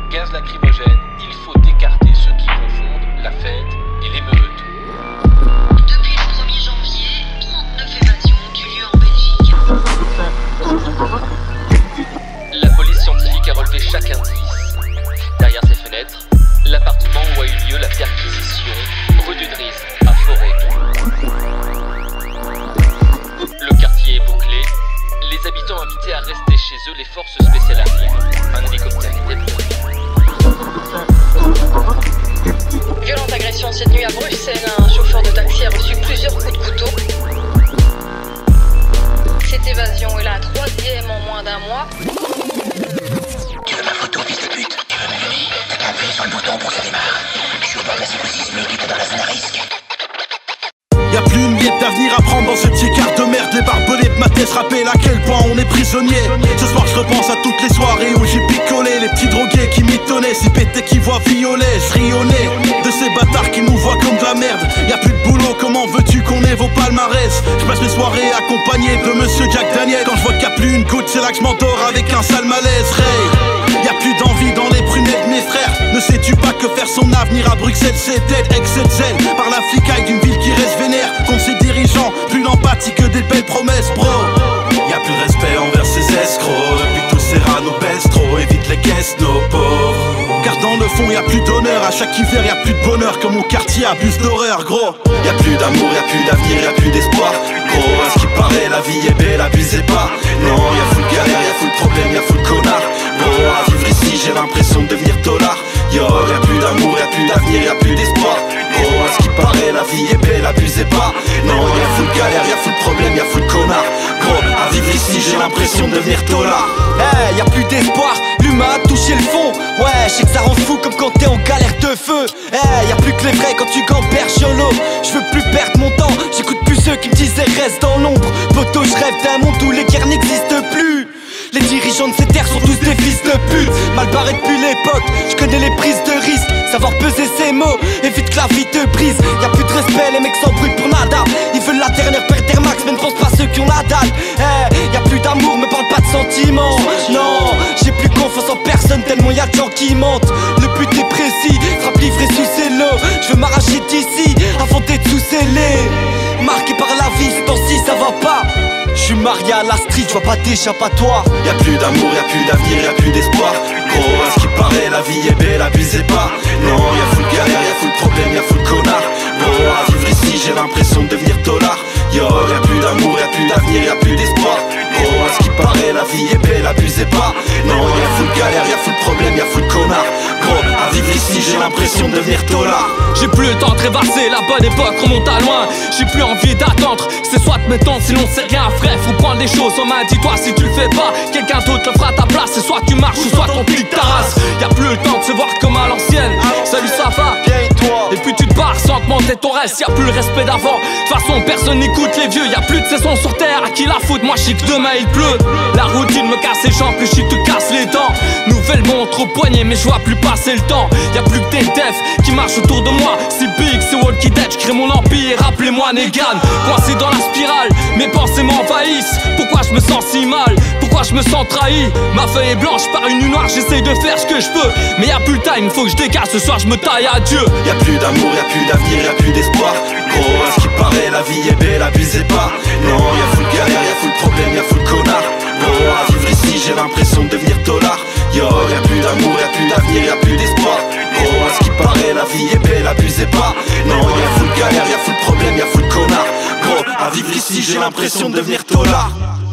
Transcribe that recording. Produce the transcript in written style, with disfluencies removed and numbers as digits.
gaz lacrymogène, il faut écarter ceux qui confondent la fête et l'émeute. Depuis le 1er janvier, 39 évasions ont eu lieu en Belgique. La police scientifique a relevé chaque indice. Derrière ses fenêtres, l'appartement où a eu lieu la perquisition, rue du Dries, à Forêt. Le quartier est bouclé. Les habitants invités à rester chez eux, les forces spéciales arrivent. Un hélicoptère est déployé. Violente agression cette nuit à Bruxelles. Un chauffeur de taxi a reçu plusieurs coups de couteau. Cette évasion est la 3e en moins d'un mois. Tu veux ma photo, fils de pute? Tu veux m'allumer? T'as qu'à appuyer sur le bouton pour que ça démarre. Je suis au bord de la cirrhose sismique et t'es dans la zone à risque. Y'a plus une miette d'avenir à prendre dans ce petit quart de merde. Les barbelés de ma tête rappellent à quel point on est prisonnier. Ce soir je repense à toutes les soirées où j'ai picolé. Les petits drogués qui mitonnaient, si pétés qui voient violet. Je ris au nez de ces bâtards qui nous voient comme de la merde. Y'a plus de boulot, comment veux-tu qu'on ait vos palmarès? Je passe mes soirées accompagné de monsieur Jack Daniel. Quand je vois qu'il n'y a plus une goutte, c'est là que je m'endors avec un sale malaise. Ray, y'a plus d'envie dans les prunelles de mes frères. Ne sais-tu pas que faire son avenir à Bruxelles c'est dead? Excès de zèle par la flicaille d'une ville qui reste vénère. Contre ses dirigeants, plus d'empathie que des belles promesses, bro. Y'a plus de respect envers ces escrocs. Depuis tous ces rats nous baissent trop. Évite les caisses, nos pauvres. Car dans le fond y'a plus d'honneur. À chaque hiver y'a plus de bonheur. Comme mon quartier abuse d'horreur, gros. Y'a plus d'amour, y'a plus d'avenir, y'a plus d'espoir. Gros, à ce qui paraît la vie est belle, abusez pas. Non, y'a full galère, y'a full problème, y'a full connard. Gros, à vivre ici j'ai l'impression de devenir dollar. Yo, y'a plus d'amour, y'a plus d'avenir, y'a plus d'espoir. Gros, à ce qui paraît la vie est belle, abusez pas. Non, y'a full galère, y'a full problème, y'a full connard. Gros, à vivre ici j'ai l'impression de devenir dollar. Hey, y'a plus d'espoir, l'humain a touché le fond. Ouais, je sais que ça rend fou comme quand t'es en galère de feu. Hey, y'a plus que les vrais quand tu gamberges YOLO. Je veux plus perdre mon temps, j'écoute plus ceux qui me disaient reste dans l'ombre. Poto, je rêve d'un monde où les guerres n'existent plus. Les dirigeants de ces terres sont tous des fils de pute. Mal barré depuis l'époque, je connais les prises de risque. Savoir peser ses mots, évite que la vie te brise. Y'a plus de respect, les mecs s'embrouillent pour nada. Ils veulent la dernière paire d'Air Max, mais ne pensent pas ceux qui ont la dalle. Hey, y'a plus d'amour, me parle pas de sentiments. Non, j'ai plus confiance en personne tellement y'a de gens qui mentent. Le but est précis, frappe livré sous ses lots. Je veux m'arracher d'ici avant d'être sous scellé. Marqué par la vie, ce temps-ci ça va pas. Je suis marié à la street, je vois pas d'échappatoire. Y'a plus d'amour, y'a plus d'avenir, y'a plus d'espoir. Gros, à ce qui paraît la vie est belle, abusez pas. Non, y'a full galère, y'a full problème, y'a full connard. Gros, à vivre ici j'ai l'impression de devenir dollar. Yo, y'a plus d'amour, y'a plus d'avenir, y'a plus d'espoir. Gros, à ce qui paraît la vie est belle, abusez pas. Non, y'a full galère, y'a full problème, y'a full connard. Gros, à vivre ici j'ai l'impression de devenir dollar. J'ai plus le temps de rêvasser, la bonne époque remonte à loin. J'ai plus envie d'attendre, c'est soit maintenant sinon c'est rien frère. Faut prendre les choses en main, dis-toi si tu le fais pas, quelqu'un d'autre le fera à ta place. C'est soit tu marches ou soit ton pique ta race. Y'a plus le temps de se voir comme à l'ancienne. Salut ça va, et puis tu te barres sans demander ton reste. Y'a plus le respect d'avant, de toute façon personne n'écoute les vieux. Y'a plus de saison sur terre, à qui la faute? Moi je sais que demain il pleut. La routine me casse les jambes, plus je te casse les dents. Nouvelle montre au poignet mais je vois plus passer le temps. Y'a plus que des defs qui marchent autour de moi. C'est big, c'est Walkie Dead, j'crée mon empire, appelez-moi Negan. Coincé dans la spirale, mes pensées m'envahissent. Pourquoi je me sens si mal? Pourquoi je me sens trahi? Ma feuille est blanche par une nuit noire, j'essaye de faire ce que je peux. Mais y'a plus le time, faut que je dégage, ce soir je me taille à Dieu. Y'a plus d'amour, y'a plus d'avenir, y'a plus d'espoir. Gros, à ce qui paraît la vie est belle, abusez pas. Non, y'a full galère, y'a full problème, y'a full connard. Gros, à vivre ici j'ai l'impression de devenir dollar. Yo, y'a plus d'amour, y'a plus d'avenir, y'a plus d'espoir. Gros, à ce qui paraît la vie est belle, abusez pas. Non, y'a full galère, y'a full problème, y'a full connard. Gros, à vivre ici j'ai l'impression de devenir dollar.